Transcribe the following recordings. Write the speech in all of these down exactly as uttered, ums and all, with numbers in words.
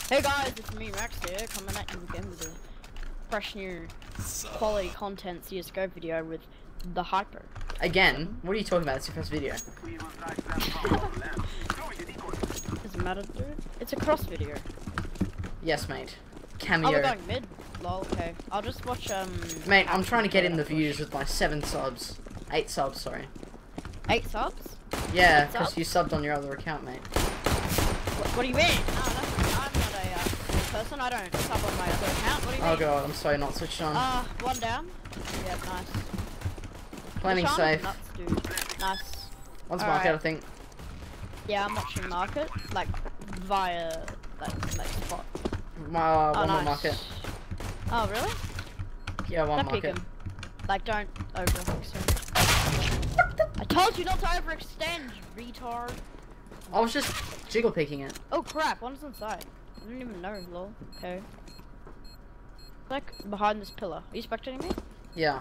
Hey guys, it's me Max here, coming at you again with a fresh new quality content C S G O video with the Hypo. Again? What are you talking about? It's your first video. Doesn't matter, dude. It's a cross video. Yes, mate. Cameo. Oh, we're going mid? Lol, okay. I'll just watch, um... Mate, I'm trying to get in the views with my seven subs. Eight subs, sorry. Eight subs? Yeah, Eight because subs? you subbed on your other account, mate. What, what do you mean? No, that's, I'm not a uh, person. I don't sub on my other account. What do you mean? Oh god, I'm sorry, not switched on. Uh, one down. Yeah, nice. Planning Which safe. Nuts, dude. Nice. One's All market, right. I think. Yeah, I'm watching market, like, via, like, like spot. My, uh, Oh, one more nice. market. Oh, really? Yeah, one Don't peek market. him. Like, don't overextend. I told you not to overextend, you retard. I was just jiggle peeking it. Oh crap, one's inside. I didn't even know, lol. Okay. Like, behind this pillar. Are you spectating me? Yeah.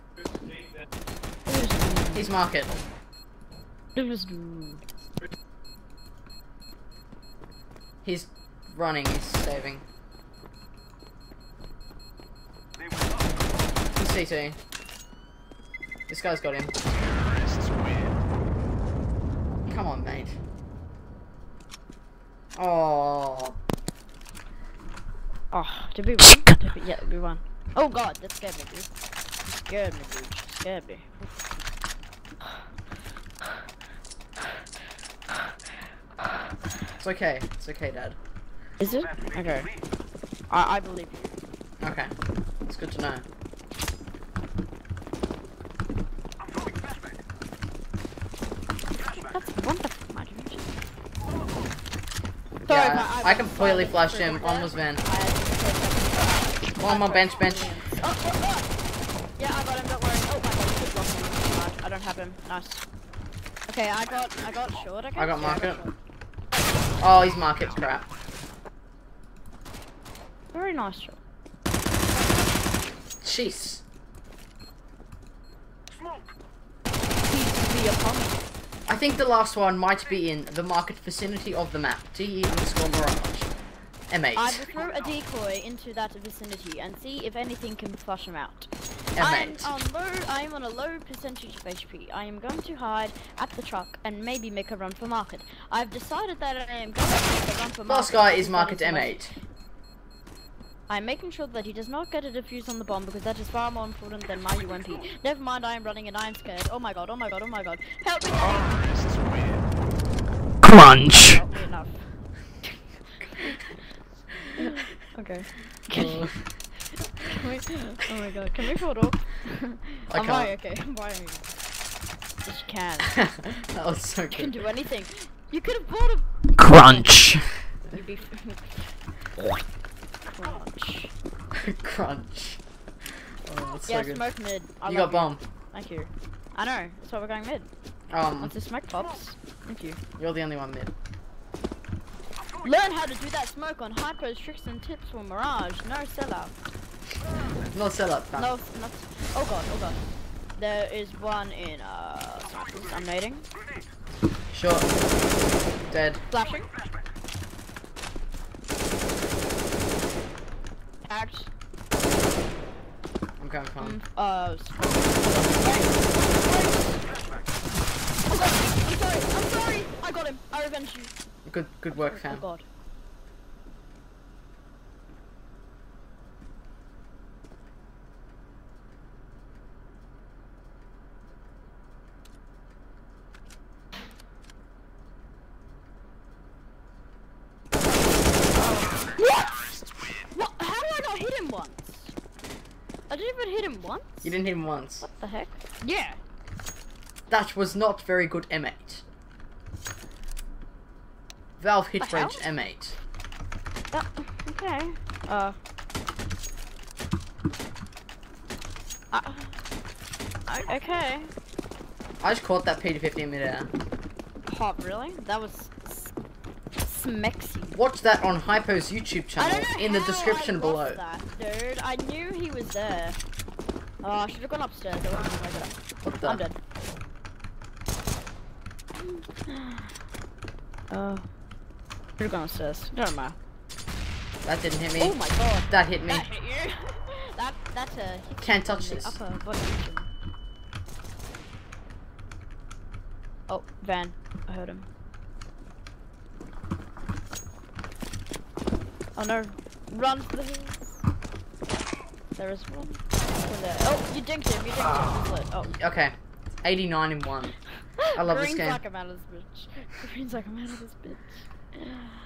Who's He's market. Who's dude? He's running, he's saving. He's C T. This guy's got him. Come on, mate. Oh. Oh, did we win? Did we, yeah, we won. Oh god, that scared me, dude. You scared me, dude. You scared me. It's okay. It's okay, Dad. Is it? Okay. I, I believe you. Okay. It's good to know. That's wonderful, my dude. Yeah, Sorry, I completely flashed him. One was van. One more bench, bench. Oh, oh, oh. Yeah, I got him, don't worry. Oh my god, he's blocking. I don't have him. Nice. Okay, I got I got short, I guess. I got Yeah, market. short. Oh, he's market crap. Very nice shot. Jeez. He's the opponent. I think the last one might be in the market vicinity of the map. T underscore Mirage. M eight. I will throw a decoy into that vicinity and see if anything can flush him out. M I'm eight. on low. I am on a low percentage of H P. I am going to hide at the truck and maybe make a run for market. I've decided that I am going to make a run for market. Last guy is because market that M my- eight. I'm making sure that he does not get a defuse on the bomb because that is far more important than my U M P. Never mind, I am running and I am scared. Oh my god, oh my god, oh my god. Help me! Crunch. Help me enough. Okay. Oh. Can we, oh my god, can we photo? I I'm can't. buying, okay, I'm buying. Yes, you can. That was so You can good. do anything. You could have bought a Crunch. You'd be crunch. Crunch. Oh, that's Yeah, so good. smoke mid. I You love got bomb. Thank you. I know, that's why we're going mid. Um, Once the smoke pops. Thank you. you're the only one mid. Learn how to do that smoke on Hypo's tricks and tips for Mirage. No sellout. No sellout, fam. No, not. Oh god, oh god. There is one in, uh. I'm nading. Short. Dead. Flashing. Tagged. I'm coming from. Um, uh. Oh god, I'm sorry, I'm sorry! I got him. I revenged you. Good, good work, Oh fam. god. What? What? How did I not hit him once? I didn't even hit him once? You didn't hit him once. What the heck? Yeah. That was not very good M eight. Valve hit The range hell? M eight. Uh, okay. Uh. uh o- okay. I just caught that P two fifty in midair. Hot, really? That was s- smexy. Watch that on Hypo's YouTube I channel don't know in the how description I below. lost that, dude. I knew he was there. Oh, I should have gone upstairs. I wasn't gonna make it up. What the? I'm dead. Oh. Should have gone upstairs. Don't matter. That didn't hit me. Oh my god. That hit me. That hit you. that that's a. Can't touch this. Upper body region. Oh, Van. I heard him. Oh no. Run for the hills. There is one. There. Oh, you dinked him. You dinked him. He's lit. Oh. Okay. eighty-nine and one. I love Green's this game. like I'm out of this bitch. Green's like I'm out of this bitch.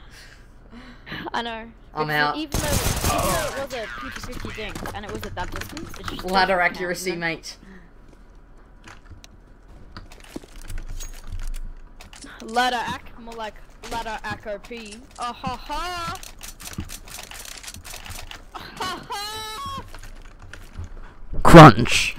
I know. I'm Because out. Even though, even though it was a fifty fifty dink, and it was at that distance, it just Ladder doesn't accuracy, count, you know? mate. Ladder ac, more like ladder ac O P. Oh ha ha! Ha ha! Crunch.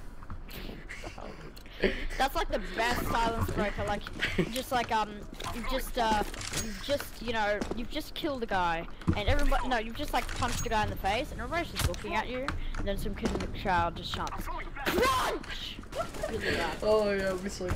That's like the best silence breaker. Like, just like um, you just uh, you just you know, you've just killed a guy, and everybody no, you've just like punched a guy in the face, and everybody's just looking at you, and then some kid in the crowd just shouts, "Crunch!" Really loud. Oh yeah, obviously.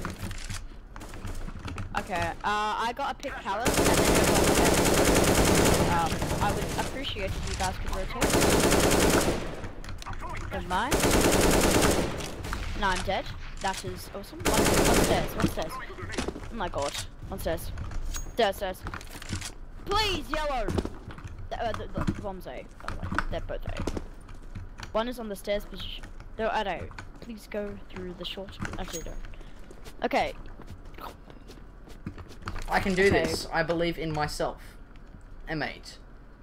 Okay, uh, I got a pick palace, and then um, I would appreciate if you guys could rotate. Never mind. No, I'm dead. That is awesome. One, one stairs, one stairs. Oh my god. One stairs. Stairs, stairs. Please, yellow! The, uh, the, the bomb's A, by the way. They're both A. One is on the stairs position. No, I don't. Please go through the short. Actually, don't. Okay. I can do Okay. this. I believe in myself. M eight.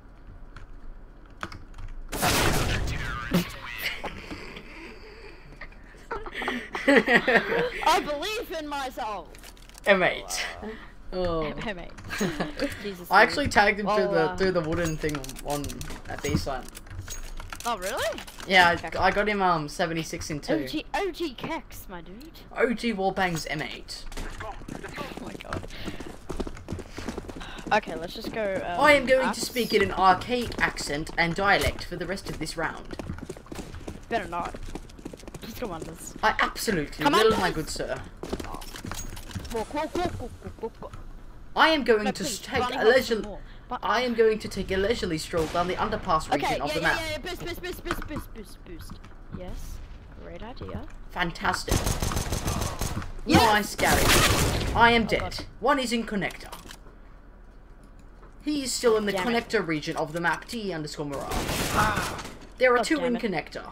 I believe in myself! M eight. Oh. M eight. Jesus. I actually tagged him Well, through the uh, through the wooden thing on at B side. Oh, really? Yeah, Okay. I, I got him um seventy-six in two. O G, O G Kex, my dude. O G Warbangs M eight. Oh my god. Okay, let's just go. Um, I am going up. to speak in an archaic accent and dialect for the rest of this round. Better not. Just come on, this. I absolutely Come on, will, guys. my good sir. Walk, walk, walk, walk, walk, walk, walk. I am going No, to please, take running a up some leisurely. more. But- I am going to take a leisurely stroll down the underpass region Okay, of yeah, the yeah, map. yeah, yeah, boost, boost, boost, boost, boost, boost, boost. Yes, great idea. Fantastic. Yes! Nice, Gary. I am Oh, dead. God. One is in connector. He is still in the Damn it. connector region of the map T underscore Mirage. There are God two damn in it. connector.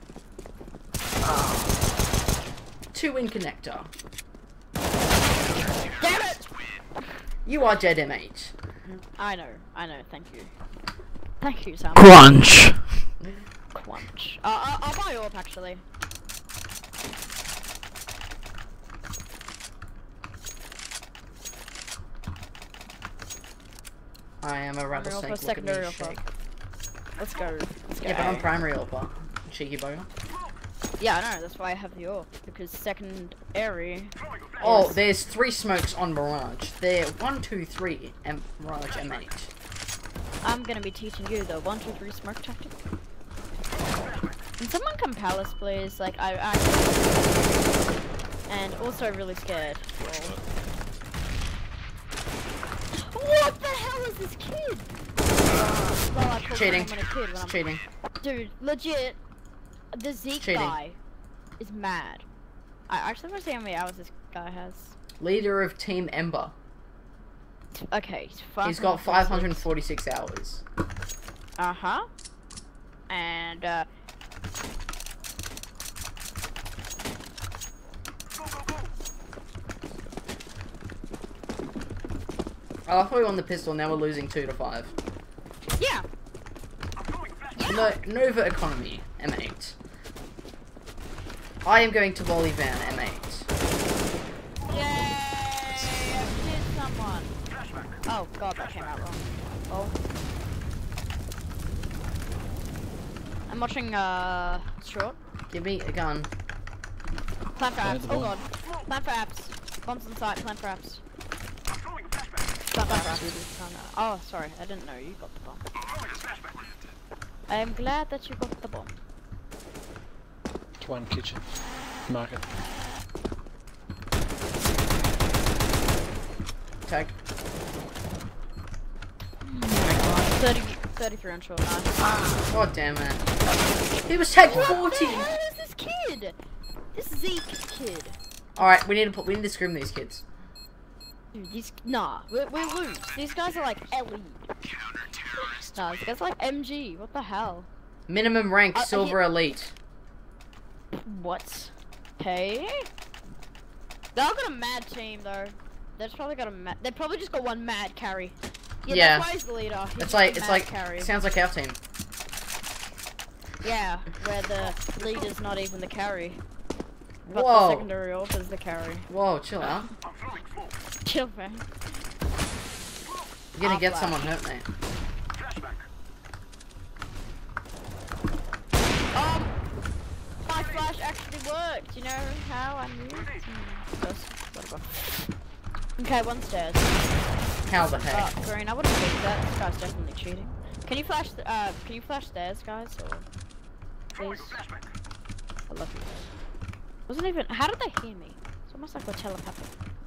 Two in connector. Damn it! You are dead, M eight. I know, I know, thank you. Thank you, Sam. Crunch. Crunch. Uh, I'll, I'll buy you up, actually. I am a Primary rattlesnake. alpha, Look at me secondary shake. alpha. Let's go. Let's go. Yeah, but I'm primary alpha. Cheeky bugger. Yeah, I know, that's why I have the AWP, because secondary... Oh, is- there's three smokes on Mirage. There, one, two, three, and Mirage M eight. I'm gonna be teaching you the one, two, three smoke tactic. Can someone come palace, please? Like, I actually... And also really scared. Lol. What the hell is this kid? Uh, well, I called Cheating. someone a kid when It's I'm- cheating. Dude, legit, the Zeke Cheating. guy is mad. I actually want to see how many hours this guy has. Leader of Team Ember. Okay, he's, He's got five hundred forty-six hours. Uh huh. And uh. Oh, I thought we won the pistol, now we're losing two to five. Yeah. No, Nova Economy, M eight. I am going to volley van, M eight. Yay! I did someone. Oh god, that came out wrong. Oh. I'm watching uh short. Give me a gun. Plan for Find apps. the Oh bomb. god. Plan for apps. Bombs on site. Plan for apps. Plan for apps. Oh, no. Oh, sorry. I didn't know you got the bomb. I am glad that you got the bomb. One kitchen. Market. Tag. thirty. thirty-three on short, nice. God damn it. He was taking forty! What the hell is this kid? This Zeke kid. Alright, we need to put we need to scrim these kids. Dude, these nah, we we lose. These guys are like L E. Nah, these guys are like M G. What the hell? Minimum rank, Uh, silver he- elite. What? Hey? They've got a mad team though. They've probably got a mad. They probably just got one mad carry. Yeah, Yeah. that's why he's the leader. He's It's just like a it's mad like carry. sounds like our team. Yeah, where the leader's not even the carry. But Whoa. the secondary author's the carry. Whoa, chill out. Chill, man. You're gonna I'll get flash. someone hurt, mate. Um, my flash actually worked. You know how I moved? Hmm, just whatever. Okay, one stairs. How the heck? Oh, green. I wouldn't think that. This guy's definitely cheating. Can you flash? The, uh, can you flash stairs, guys? Or please? I love you. Wasn't even. How did they hear me? It's almost like we're telepathic.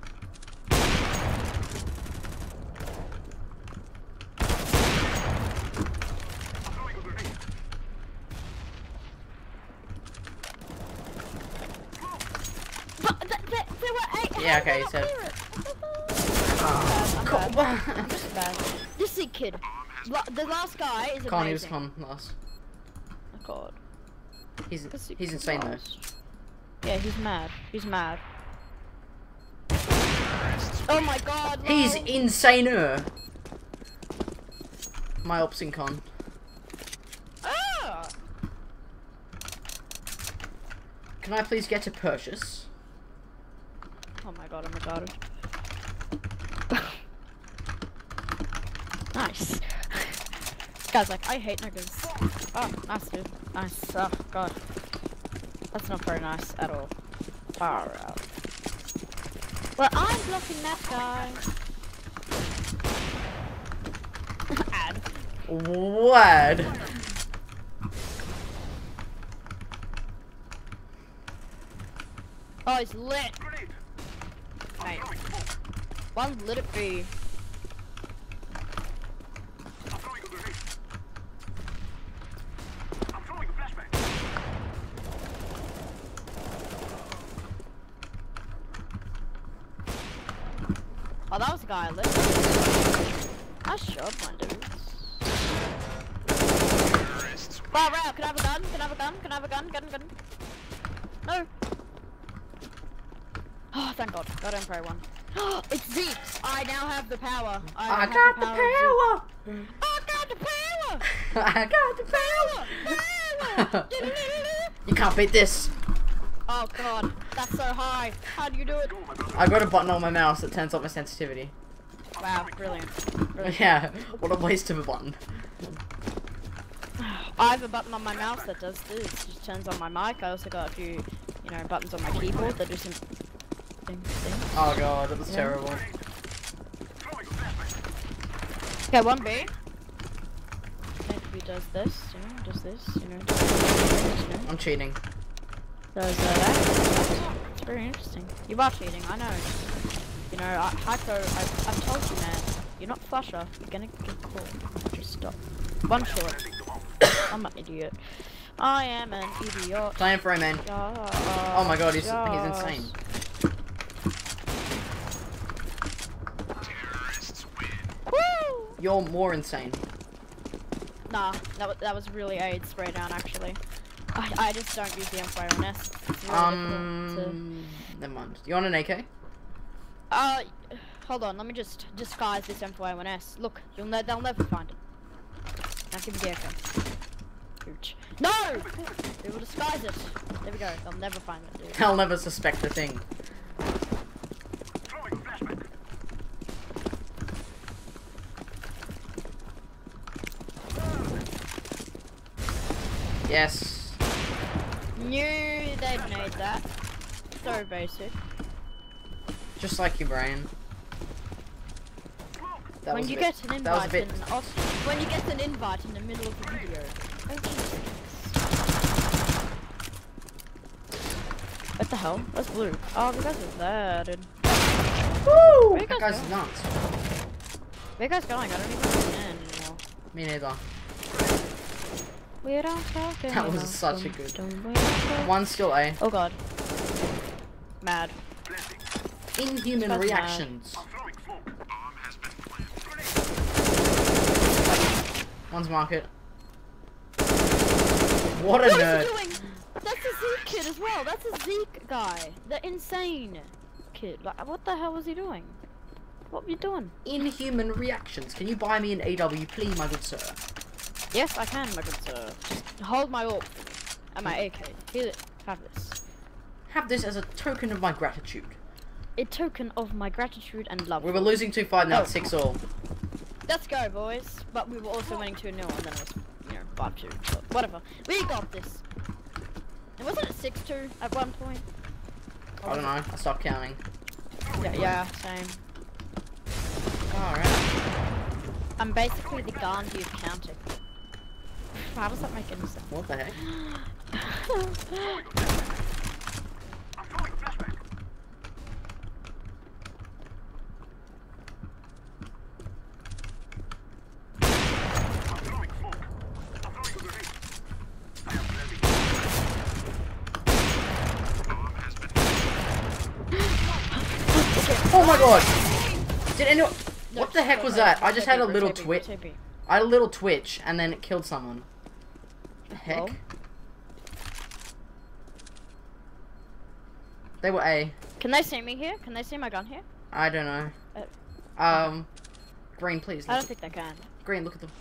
But th th there were eight. Yeah, How did okay, they not so- hear it? Oh, I'm God. bad. I'm just bad. This Zeke kid. La the last guy is Con, he was amazing. con last. Oh God. He's This Zeke he's kid insane though. lost. Yeah, he's mad. He's mad. Oh my God. He's lol. insaner. My ops in con. Ah! Can I please get a purchase? Oh my God. Oh my God. Nice. Guy's like, I hate niggas. Oh, nice dude. Nice. Oh God. That's not very nice at all. Far out. Well, I'm blocking that guy. Ad. What? Oh, he's lit. Mate. One lit it be. Oh, that was the guy I lit. Nice shot, my dudes. Wow, wow, can I have a gun? Can I have a gun? Can I have a gun? Gun, gun. No. Oh, thank God. Got M three X one. It's Zeke. I now have the power. I, I have got the the power. power. I got the power. I got the Power. power. You can't beat this. Oh God, that's so high. How do you do it? I got a button on my mouse that turns up my sensitivity. Wow, brilliant. Brilliant. Yeah, what a waste of a button. I have a button on my mouse that does this. It just turns on my mic. I also got a few, you know, buttons on my keyboard that do some things. things. Oh God, that was Yeah. terrible. Okay, one B. Maybe does this, you know, does this, you know, does this, you know. I'm cheating. Does uh, that. It's very interesting. You are cheating, I know. You know, I, Hypo, I, I've told you, man. You're not flusher. You're gonna get caught. Just stop. One short. I'm an idiot. I am an idiot. Playing for him, man. Oh Oh my God, he's he's insane. Woo! You're more insane. Nah, that was, that was really aid spray down actually. I, I just don't use the M four A one S. It's really Um, difficult to... never mind. You want an A K? Uh, hold on, let me just disguise this M four A one S. Look, you'll ne they'll never find it. Now give me the A K. Ooch. No! We will disguise it. There we go, they'll never find it, dude. They'll never suspect a thing. Yes. Knew they'd made that. So basic. Just like your brain. That when was a you bit- get an that was a invite bit- in oh, when you get an invite in the middle of the video. Oh Jesus. What the hell? That's blue. Oh, the guys are there, dude. Woo! Where you That guys guy's going? nuts. Where you guys going? I don't even understand anymore. Me neither. We don't talk That anymore. was such a good. Don't we talk? One still A. Oh god. Mad. Inhuman That's reactions. One's market. What a What is nerd. he doing? That's a Zeke kid as well. That's a Zeke guy. The insane kid. Like, what the hell was he doing? What were you doing? Inhuman reactions. Can you buy me an A W, please, my good sir? Yes, I can, my good sir. Just hold my orb and my A K. Here, have this. Have this as a token of my gratitude. A token of my gratitude and love. We were losing two five, now Oh. it's six all. Let's go, boys. But we were also winning two nil, and then it was, you know, five two. But whatever. We got this. And wasn't it six two at one point? I don't know. I stopped counting. Yeah, yeah, same. Alright. I'm basically the Gandhi of counting. How does that make any sense? What the heck? Oh my god! Did anyone... No, What the heck was that? I just had a little twitch. I had a little twitch, and then it killed someone. The heck? Well. They were A. Can they see me here? Can they see my gun here? I don't know. Uh, Um... Green, please. I don't Look think they can. at- Green, look at the...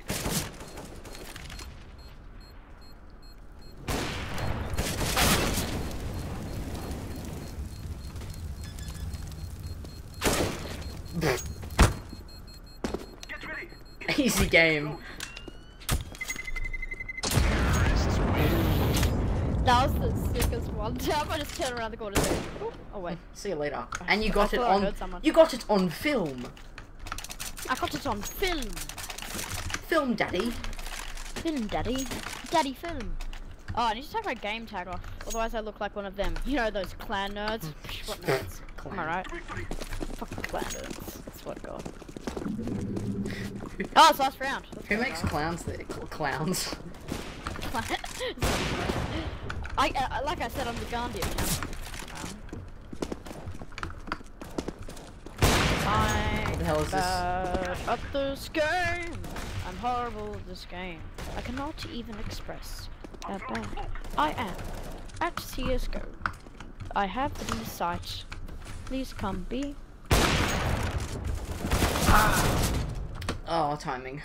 Easy game. That was the sickest one. How I just turn around the corner and say, "Oh, oh wait. See you later. And you got I it thought I on... heard someone. You got it on film. I got it on film. Film, daddy. Film, daddy. Daddy film. Oh, I need to take my game tag off. Otherwise I look like one of them. You know those clan nerds? Psh, what nerds? Am I right? Fucking clan nerds. That's what I got. Oh, it's last round. Let's Who go, makes guys. clowns there? Cl- Clowns. I, uh, like I said, I'm the Gandhi account. I'm What the hell is this? bad at this game. I'm horrible at this game. I cannot even express how bad I am at C S G O. I have the B sight. Please come B. Oh, timing.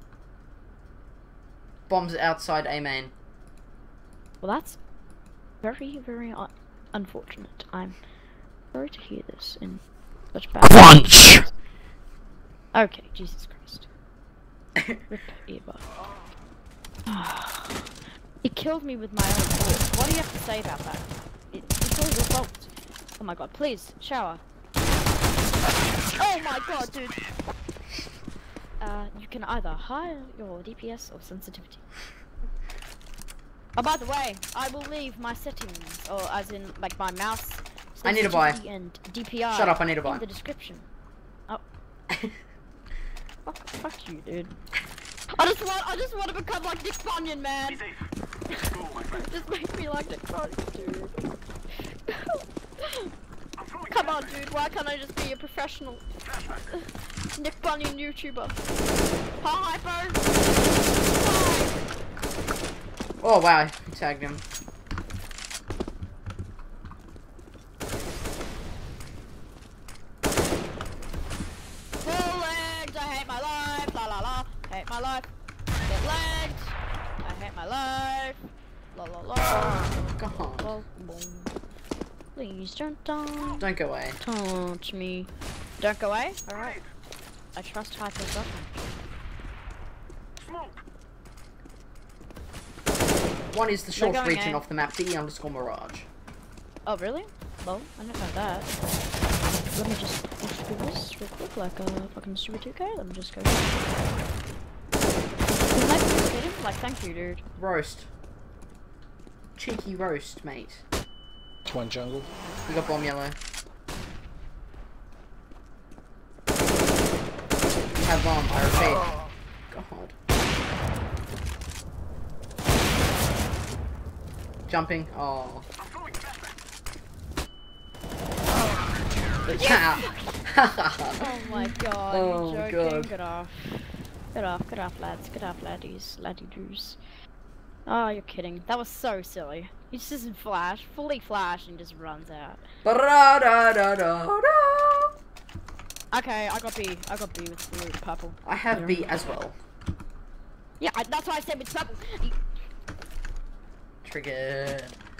Bombs outside A main. Well, that's very, very un unfortunate. I'm sorry to hear this in such bad. Crunch! Okay, Jesus Christ. Rip Eva. He killed me with my own thoughts. What do you have to say about that? It, it's all your fault. Oh my god, please, shower. Oh my god, dude. Uh, you can either hide your D P S or sensitivity. Oh, by the way, I will leave my settings, or as in, like, my mouse I need to buy. sensitivity and D P I Shut up, I need to buy. in the description. Oh. fuck, fuck you, dude. I just want, I just want to become like Nick Bunyan, man. Just make me like Nick Bunyan, dude. Come on, dude. Why can't I just be a professional Nick Bunyan YouTuber? Hi, Hypo. Hi. Oh wow, he tagged him. Full legged. I hate my life. La la la. Hate my life. Get legged. I hate my life. La la la. God. Well, boom. Please don't die. Don't go away. Touch me. Don't go away? Alright. I trust Hypo's judgment. One is the short going region A. off the map, D underscore Mirage. Oh, really? Well, I didn't know that. Let me just let's do this real quick, like a uh, fucking Super two K. Let me just go. Can I please get him? Like, thank you, dude. Roast. Cheeky roast, mate. It's one jungle. We got bomb yellow. You have bomb, I repeat. God. Jumping. Oh. Yes! Oh my god, Oh you're my joking. God. Get off. Get off, get off, lads. Get off, laddies. Laddie doos. Oh, you're kidding. That was so silly. He just doesn't flash, fully flash, and just runs out. Okay, I got B. I got B with blue, purple. I have B as well. Yeah, I, that's why I said with purple. Trigger.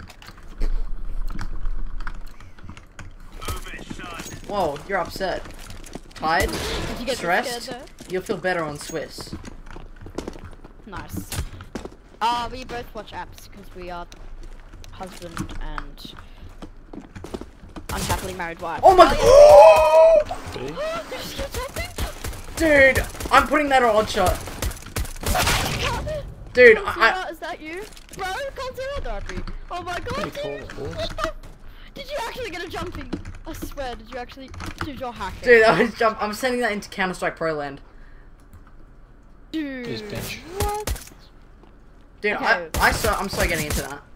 Whoa, you're upset. Tired? Did you get Stressed? scared, You'll feel better on Swiss. Nice. Uh, we both watch apps because we are husband and unhappily married wife. Oh my god! B. Dude, I'm putting that on ODDSHOT. Dude, Cold I, Zero, is that you? Bro, Cold Zero therapy. Oh my god, Pretty cool, dude. of course. What the? Did you actually get a jumping? I swear, did you actually? Dude, you're hacking. dude, I was jump. I'm sending that into Counter Strike Pro Land. Dude, Here's bench. what? Dude, Okay. I, I so, I'm so getting into that.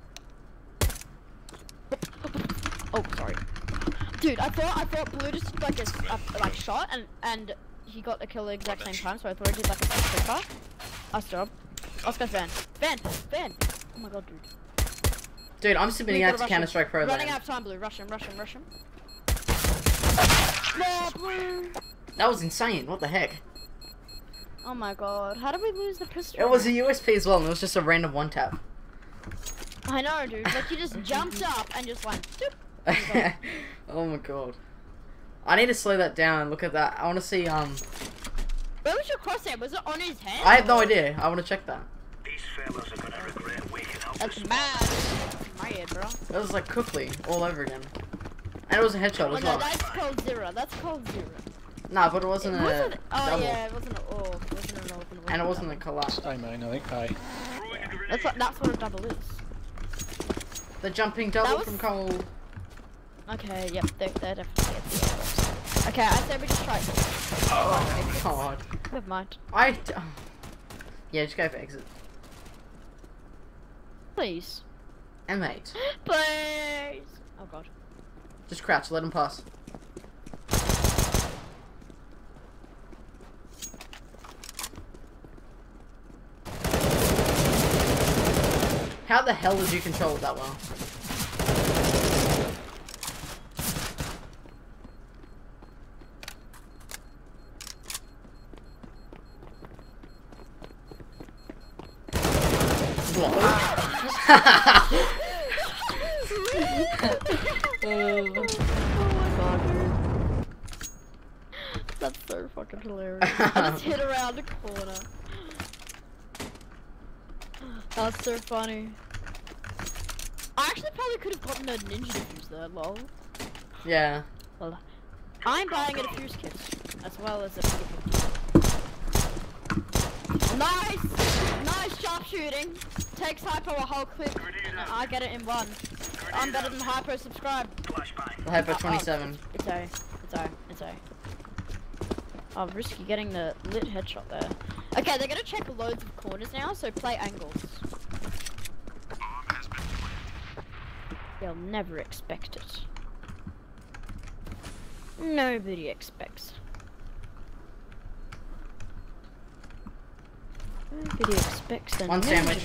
Oh, sorry. Dude, I thought I thought Blue just did like a, a like shot and and he got a kill at the exact same time, so I thought he did like a quicker. Nice job. Oscar Van. Van! Van! Oh my god, dude. Dude, I'm submitting Blue, that gotta to rush Counter him. Strike Pro Running Land. out of time, Blue. Rush him, rush him, rush him. No, Blue! That was insane. What the heck? Oh my god. How did we lose the pistol? It was a U S P as well, and it was just a random one tap. I know, dude. Like, you just jumped up and just like, doop. Oh my god. I need to slow that down. Look at that. I want to see, um... Where was your crosshair? Was it on his head? I have no idea. I want to check that. These fellas are gonna regret waking up That's this mad. That's mad, bro. That was like quickly, all over again. And it was a headshot Oh as no, well. that's called zero. That's called zero. Nah, but it wasn't It a wasn't, oh double. yeah, it wasn't a oh, it wasn't an open. And it wasn't a collapse. A main, I think. A. That's what that's what a double is. The jumping double was- from Cole. Okay, yep, they're, they're definitely at the end. Okay, I say we just try. Oh my god. Never mind. I. d- oh. Yeah, just go for exit. Please. M eight. Please. Oh god. Just crouch, let him pass. How the hell did you control it that well? Oh my god, dude. That's so fucking hilarious. I just hit around the corner. That's so funny. I actually probably could have gotten a ninja defuse there, lol. Yeah. Well, I'm buying a defuse kit, as well as a Nice! Nice sharpshooting! Takes Hypo a whole clip, and I get it in one. I'm better than Hypo, subscribe. The Hypo twenty-seven. Oh, it's A. It's A. It's A. Oh, risky getting the lit headshot there. Okay, they're gonna check loads of corners now, so play angles. They'll never expect it. Nobody expects. Nobody expects them. One sandwich.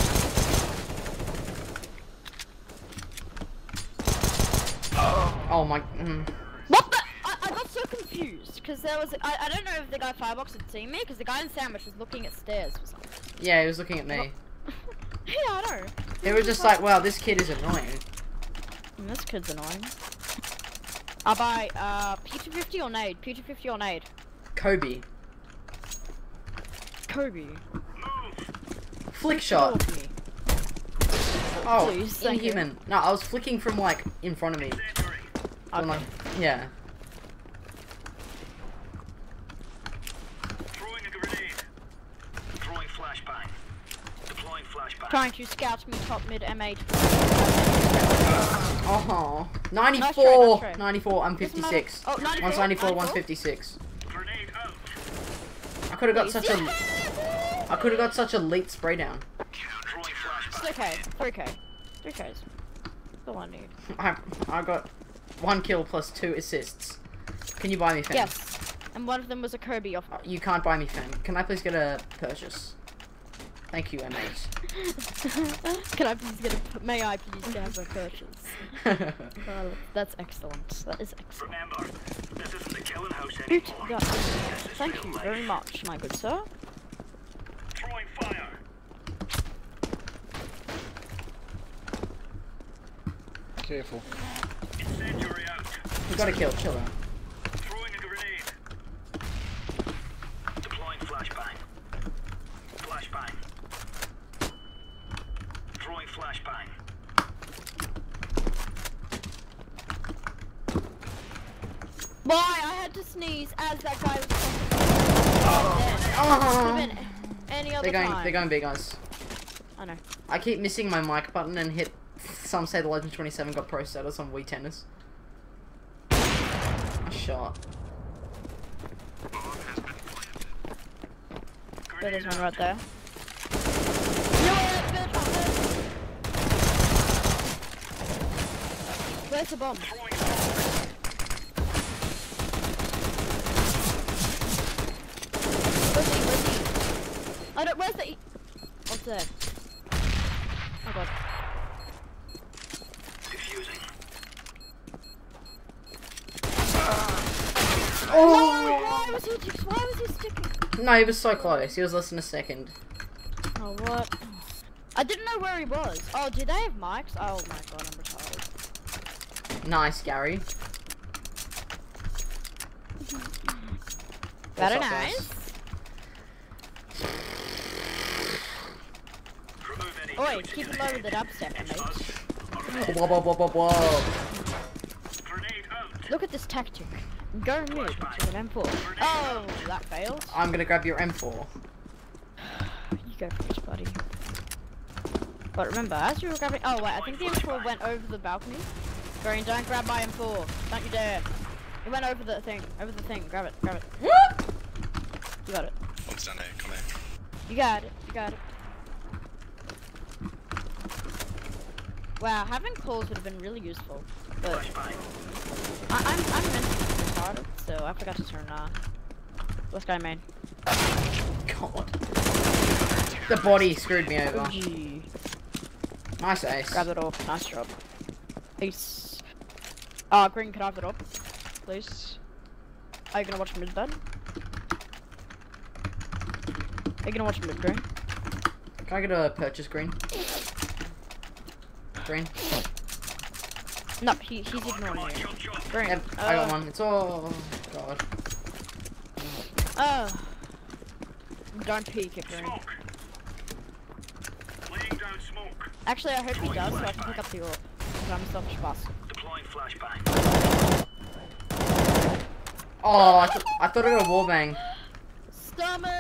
Oh my. Mm. What the? I, I got so confused because there was. I, I don't know if the guy Firebox had seen me because the guy in sandwich was looking at stairs for something. Yeah, he was looking at me. Yeah, I know. He was just like, wow, this kid is annoying. Mm, this kid's annoying. I'll buy uh P two fifty or nade. P two fifty or nade. Kobe. Kobe. Flick shot. Talk me. Oh, Please, thank you. inhuman. No, I was flicking from like in front of me. I'm Okay. like, yeah. Throwing a grenade. Throwing flashbang. Deploying flashbang. Trying to scout me top mid M eight. Oh, Nice ninety-four. try, nice try. ninety-four, I'm Doesn't fifty-six. matter. Oh, ninety-four, one's ninety-four, ninety-four. one's fifty-six. Grenade out. I could have got Please. such a, I could have got such a late spray down. Throwing It's flashbang. okay. It's okay. Three Ks. That's all I need. I I got one kill plus two assists. Can you buy me fame? Yes. And one of them was a Kirby off. Oh, you can't buy me fame. Can I please get a purchase? Thank you, M eight. Can I please get a? May I please have a purchase? Well, that's excellent. That is excellent. Remember, this isn't the killing house Hoot, anymore. yeah. This is Thank real you life. very much, my good sir. Throwing fire. Careful. Incendiary out. We got a kill. Chill out. Throwing a grenade. Deploying flashbang. Flashbang. Throwing flashbang. Why? I had to sneeze as that guy was talking. Oh. Could've been any other They're going. time. They're going big, guys. I know. I keep missing my mic button and hit. Some say the Legend twenty-seven got pro status on Wii Tennis. A shot. There, there's one right there. Yeah, good, good. Where's the bomb? Throwing fire. Where's he? Where's he? I don't. Where's the? E What's there? Oh god. Diffusing. Oh! Why was he? Just, why was he sticking? No, he was so close. He was less than a second. Oh what? I didn't know where he was. Oh, do they have mics? Oh my god, I'm retarded. Nice, Gary. Very What's up, nice. Remove any Oi, notes keep in it the low with the head. dubstep, It's mate. us or Whoa, whoa, whoa, whoa, whoa. Grenade out. Look at this tactic. Go mid with an M four. Oh, that failed. I'm gonna grab your M four. You go first, buddy. But remember, as you were grabbing. Oh, wait, I think the M four went over the balcony. Green, don't grab my M four. Don't you dare. It went over the thing. Over the thing. Grab it. Grab it. You got it. Bomb's down there, come here. You got it. You got it. Wow, having calls would have been really useful. But Flashbang. I I'm, I'm mentally retarded, so I forgot to turn uh. What's guy main? God. The body screwed me over. Gee. Nice ace. Grab it off. Nice job. Peace. Uh, Green, can I have it up? Please. Are you gonna watch mid bed? Are you gonna watch mid, Green? Can I get a purchase, Green? Green? No, he, he's ignoring you. Green. Yep, uh, I got one. It's all. God. Oh. Don't peek it, Green. Smoke. Laying down smoke. Actually, I hope he does, so I can pick up the orb. Because I'm a selfish bastard. Deploying flashbang. Oh, I, th I thought it was a warbang. Stomach!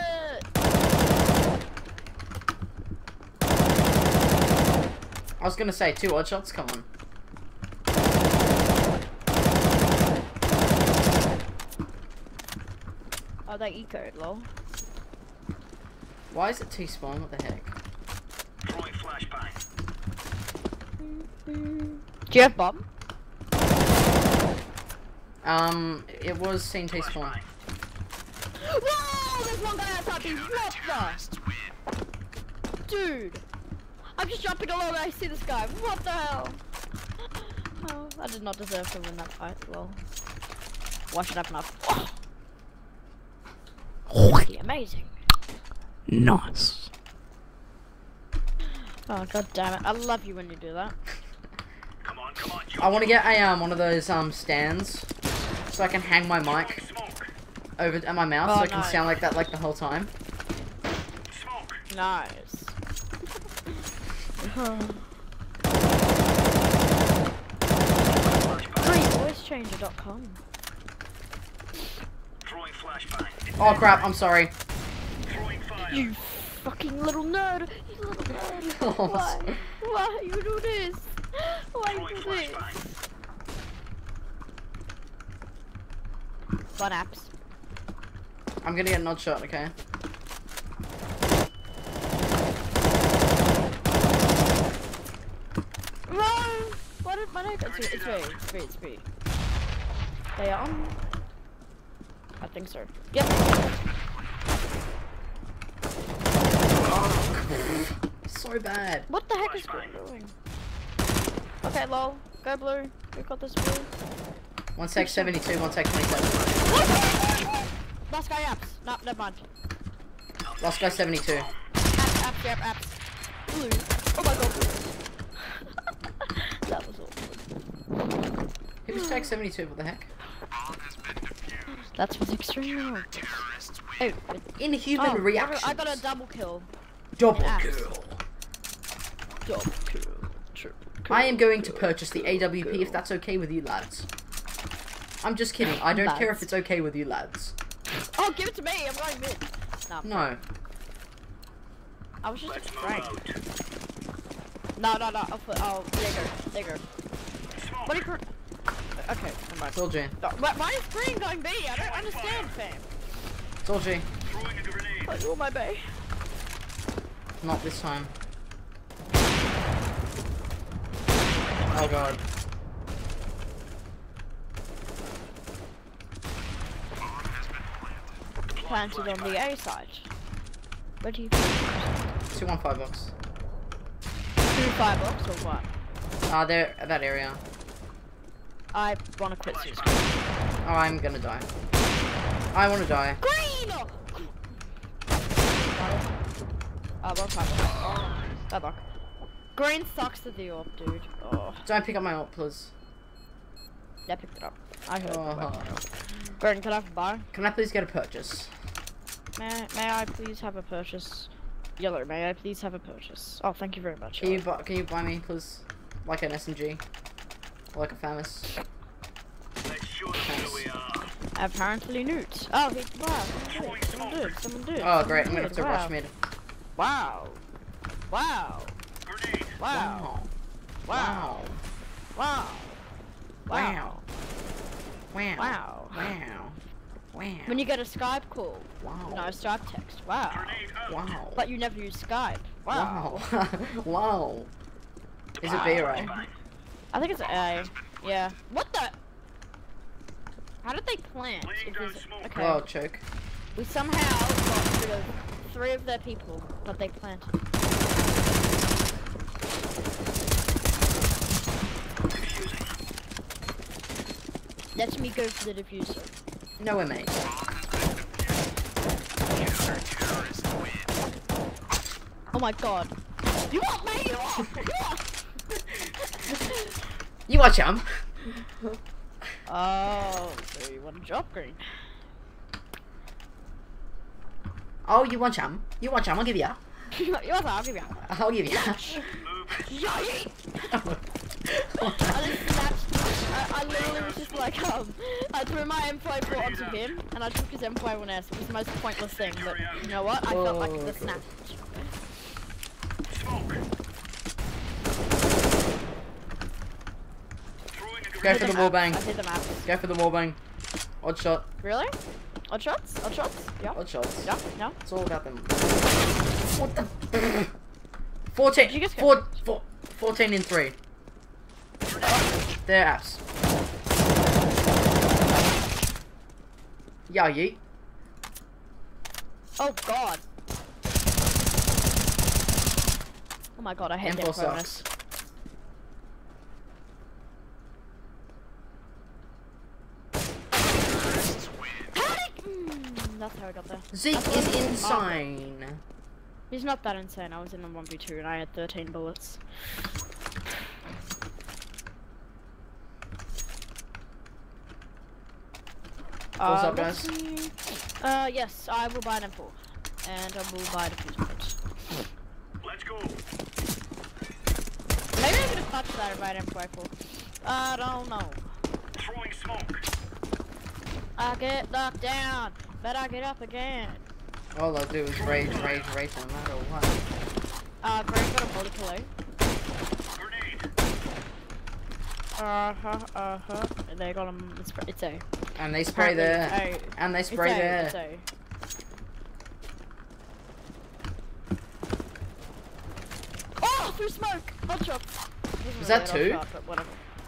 I was gonna say two odd shots. Come on. Oh, they ecoed, lol. Why is it T-spawn? What the heck? Throwing flashbang. Do you have bomb? Um, it was seen T-spawn. Flashbang. Whoa! There's one guy outside me. What the? Dude! I'm just jumping along and I see this guy. What the hell? Oh, I did not deserve to win that fight, lol. Why should I have enough? Pretty amazing. Nice. Oh god damn it. I love you when you do that. Come on, come on. I want to get a um one of those um stands so I can hang my mic Throwing smoke. over at my mouth Oh, so it can nice. sound like that like the whole time. Smoke. Nice. Free voice changer dot com. Throwing flashbang. Oh crap! I'm sorry. Throwing fire. You fucking little nerd! You little nerd! Oh, Why? Why you do this? Why Throwing you do this? flashbang. Fun apps. I'm gonna get an odd shot. Okay. my name? It's, it's me. It's me. It's me. They are on. I think so. Yep. Oh, so bad. What the heck is Green doing? Okay, lol. Go blue. We got this blue. One sec seventy-two, one sec twenty-seven. Last guy apps. No, never mind. Last guy seventy-two. Apps, apps, yep, apps. Blue. Oh my god. That was awful. Who was tag seventy-two? What the heck? That was extremely awful. Oh, Inhuman oh, reaction. I got a double kill. Double in kill. Double kill. Triple kill. I am going to purchase the A W P if that's okay with you lads. I'm just kidding. I don't Lads. care if it's okay with you lads. Oh, give it to me. I'm going mid. No. No. I was just afraid. No, no, no. I'll put. Oh, there you go. There you go. What are you? Okay, never mind. Told you. No, why why is green going B? I don't understand, fam. Told you. Put you on my bay. Not this time. Oh god. Planted on the A side. Where do you? Two one five box. Two five blocks or what? Ah, uh, there, that area. I wanna quit soon. Oh, I'm gonna die. I wanna die. Green! Oh, one five blocks. Bad luck. Green sucks to the orb, dude. Oh. Don't pick up my ult, please. Yeah, I picked it up. I heard Oh. it. Green, can I have a buy? Can I please get a purchase? May I, may I please have a purchase? Yellow, may I please have a purchase? Oh, thank you very much. Can you buy, can you buy me, please? Like an S M G? Or like a famous? Apparently newt. Oh, he, wow, someone did, someone did, someone did. Oh, someone great, I'm gonna did, have to wow. rush mid. Wow. Wow. Wow. Wow. Wow. Wow. Wow. Wow. Wow. Wow. Wow. When you get a Skype call. Wow. No, Skype text. Wow. Wow. But you never use Skype. Wow. Wow. Wow. Is it B, right? I think it's A. Yeah. What the? How did they plant? If there's- okay. Oh, choke. We somehow got rid of three of their people, but they planted. Let me go for the diffuser. No way, mate. Oh my god. You want me? You want? You want? You watch him. Oh, so you want a job, Green? Oh, you want him? You want him? I'll give you. You want that? I'll give you. I'll give you. Yay! I just snapped. I, I literally was just like, um, I threw my M four onto him, and I took his M four one S. It was the most pointless thing, but you know what? I felt like the snap. Go for the wall bang. I hit the map. Go for the wall bang. Odd shot. Really? Odd shots? Odd shots? Yeah. Odd shots. Yeah. Yeah. It's all about them. What the? Fourteen. Did you just Four, four, Fourteen in three. They're apps. Yeah, yeet. Oh god. Oh my god, I hate M that four bonus. sucks. How did... Mm, that's how I got there. Zeke That's is what I'm- insane. He's not that insane. I was in a one v two and I had thirteen bullets. What's uh, up, guys? let's see. Uh, yes, I will buy an M four. And I will buy the fuse points. Let's go. Maybe I could have touched that if I had M four rifle. I don't know. Throwing smoke. I get knocked down, but I get up again. All I do is rage, rage, rage no matter what. Uh, Greg got a multiple A. Grenade. Uh huh, uh huh. And they got him. It's, it's A. And they spray there. Apparently it's A. And they spray it's A, there. It's A. Oh, through smoke! Hot shots. Was that two? Shot, but whatever.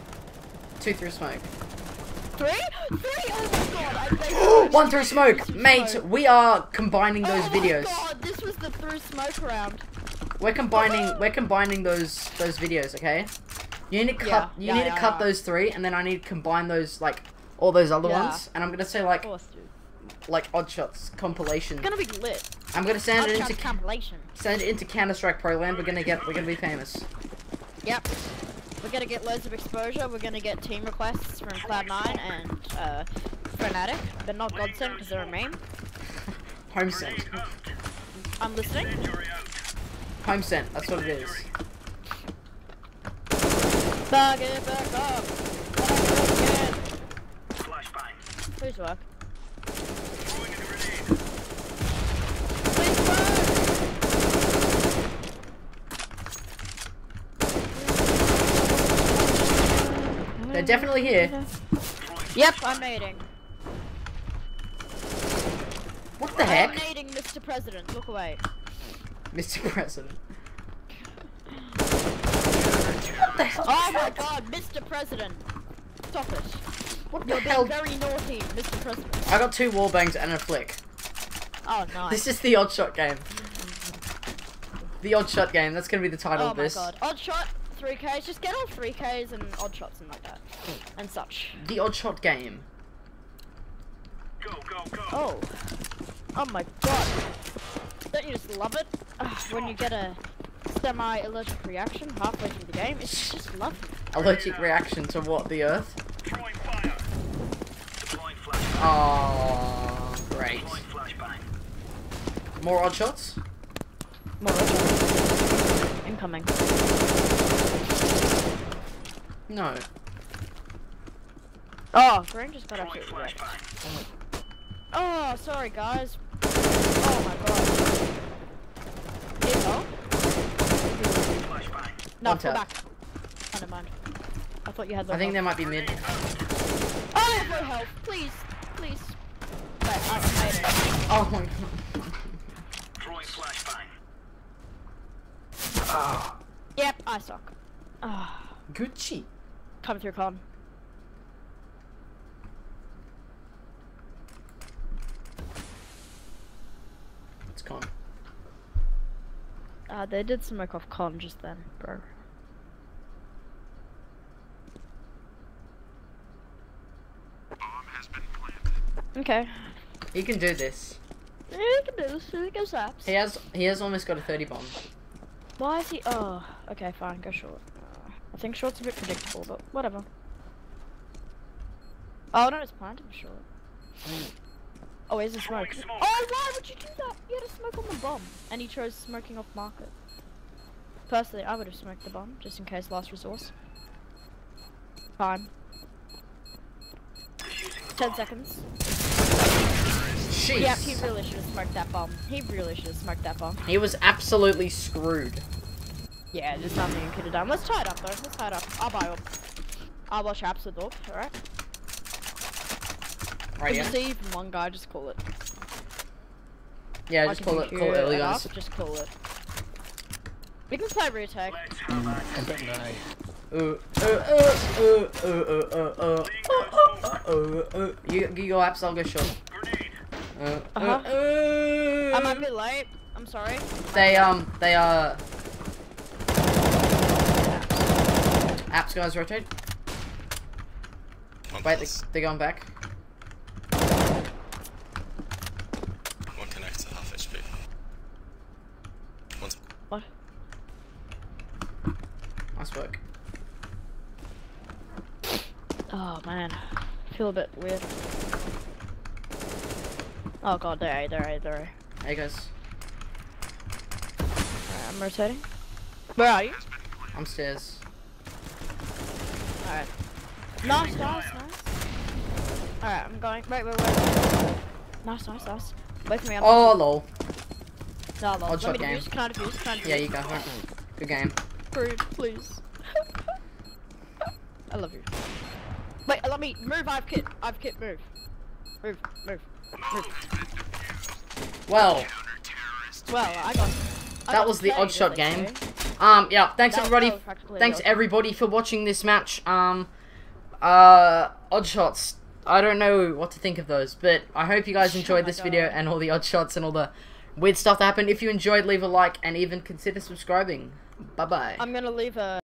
Two through smoke. Three? Three? Oh my god. I think One through smoke! through Mate, smoke. we are combining those oh videos. Oh my god, this was the through smoke round. We're combining we're combining those those videos, okay? You need to cut Yeah, you yeah, need yeah, to cut yeah. those three and then I need to combine those like all those other Yeah. ones. And I'm gonna say Of like course, dude. like odd shots compilation. It's gonna be lit. I'm gonna send it Odd into compilation. send it into Counter Strike Pro Land. We're gonna get we're gonna be famous. Yep. We're gonna get loads of exposure. We're gonna get team requests from Cloud nine and uh, Fnatic, but not Godsend because they're a meme. Home sent. I'm listening. Home sent, that's what it is. Bug it back up. Bug it Flashbang. again. Please work. Throwing a grenade. Please work. They're definitely here. Yep, I'm nading. What the heck? I'm nading, Mister President. Look away. Mister President. What the hell? Oh my god, Mister President. Stop it. What the You're hell? being very naughty, Mister President. I got two wallbangs and a flick. Oh, nice. This is the odd shot game. The odd shot game. That's gonna be the title Oh of my this. god. Odd shot, three Ks. Just get all three Ks and odd shots and like that. And such. The odd shot game. Go, go, go. Oh. Oh my god. Don't you just love it? Ugh, when you get a semi-allergic reaction halfway through the game, it's just lovely. Allergic reaction to what? The Earth? Throwing fire. Deploying flashbang. Oh, great. Deploying flashbang. More odd shots? More odd shots. Incoming. No. Oh, Green just got Throwing absolutely wrecked. flashbang. Oh, sorry guys. Oh my god. Hypo? Flashbang. No, One fall tap. back. Oh, never mind. I thought you had the I think they might be mid. Oh, I have no help. Please. Please. Wait, I made it. Oh my god. Throwing flashbang. Oh. Yep, I suck. Ah, Gucci. coming through con. It's con. Uh, they did smoke off con just then, bro. Okay. He can do this. Yeah, he can do this. He goes apps. He has he has almost got a thirty bomb. Why is he? Oh, okay, fine. Go short. Uh, I think short's a bit predictable, but whatever. Oh no, it's planted for short. Oh, here's the smoke. Throwing smoke. Oh, why would you do that? You had a smoke on the bomb, and he chose smoking off market. Personally, I would have smoked the bomb just in case last resource. Fine. Ten seconds. Jeez. Yeah, he really should have smoked that bomb. He really should have smoked that bomb. He was absolutely screwed. Yeah, there's nothing you could have done. Let's tie it up though. Let's tie it up. I'll buy up. I'll watch apps with up, alright? Right, If yeah. you see even one guy, just call it. Yeah, I just can call it hear call it early enough, guys. Just call it. We can play retake. Let's have I action. don't know. Uh, uh, uh, uh, uh, uh, uh, uh, uh, uh, uh. You, you go apps, I'll go short. Grenade. Uh, uh, Uh-huh. uh. I might be late. I'm sorry. They, um, they are... Apps guys rotate. One Wait, plus. they, they're going back. One connects to half H P. One's What? Nice work. Oh man, I feel a bit weird. Oh god, there, there, there. Hey guys, Alright, I'm rotating. Where are you? I'm stairs. Alright. Nice, nice, nice. Alright, I'm going. Wait, wait, wait. Nice, nice, nice. Wait for me. I'm Oh lol. no, no. odd Let shot me game. defuse. Can I defuse? Can I defuse? Yeah, you go. Good game. Rude, please. I love you. Wait, let me move. I've kit. I've kit. Move. Move. Move. Move. Well, Well, I got. I that got was the played, odd shot as they game. say. Um, yeah. Thanks That- everybody. that was practically Thanks the- everybody for watching this match. Um, uh, odd shots. I don't know what to think of those, but I hope you guys enjoyed Oh my this God. video and all the odd shots and all the weird stuff that happened. If you enjoyed, leave a like and even consider subscribing. Bye bye. I'm gonna leave a